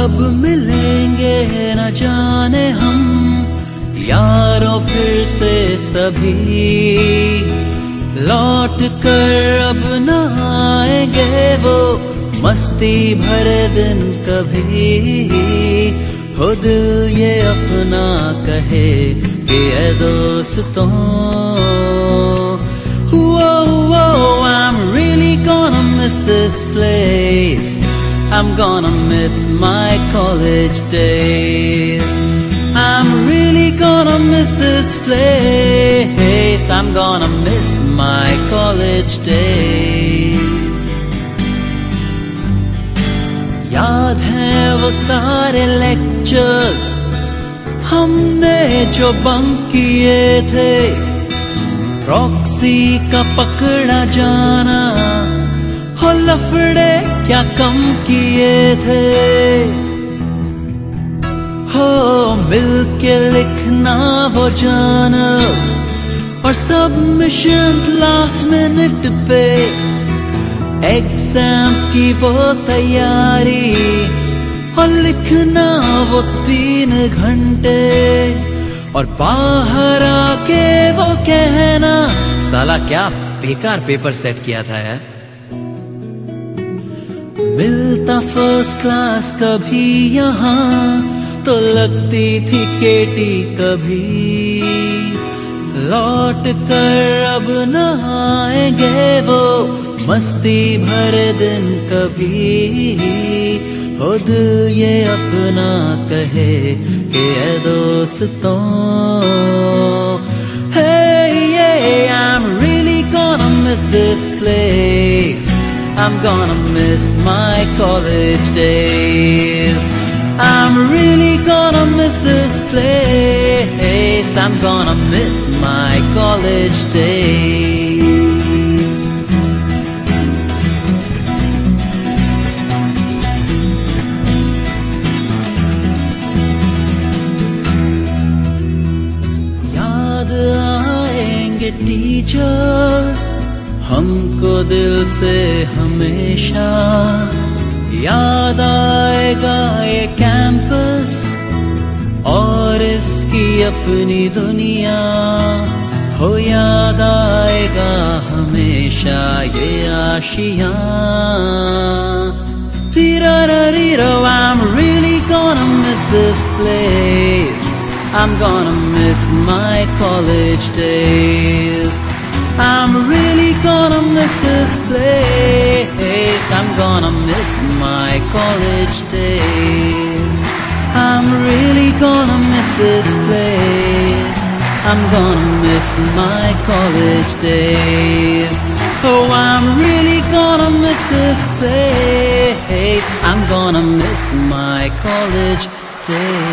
कब मिलेंगे न जाने हम यारों फिर से सभी, लौट कर अब न आएंगे वो मस्ती भरे दिन कभी। हो दिल ये अपना कहे कि ऐ दोस्तों, I'm really gonna miss this place. I'm gonna miss my college days. I'm really gonna miss this place. I'm gonna miss my college days. याद है वो सारे lectures हमने जो बंक किए थे, प्रॉक्सी का पकड़ा जाना, हो लफड़े क्या कम किए थे। हो मिलके लिखना वो जर्नल्स और सबमिशंस लास्ट मिनट पे, एग्जाम्स की वो तैयारी और लिखना वो 3 घंटे, और बाहर आके वो कहना साला क्या बेकार पेपर सेट किया था यार। मिलता फर्स्ट क्लास कभी यहाँ तो लगती थी केटी कभी, लौट कर अब न आएंगे वो मस्ती भरे दिन कभी। हो दिल ये अपना कहे कि ऐ दोस्तों, hey yeah, I'm really gonna miss this place. I'm gonna miss my college days. I'm really gonna miss this place. I'm gonna miss my college days. Teachers हमको दिल से हमेशा, याद आएगा ये कैंपस और इसकी अपनी दुनिया। हो याद आएगा हमेशा ये आशियाँ। I'm really gonna miss this place. I'm gonna miss my college days. I'm really gonna miss this place. I'm gonna miss my college days. I'm really gonna miss this place. I'm gonna miss my college days. Oh, I'm really gonna miss this place. I'm gonna miss my college days.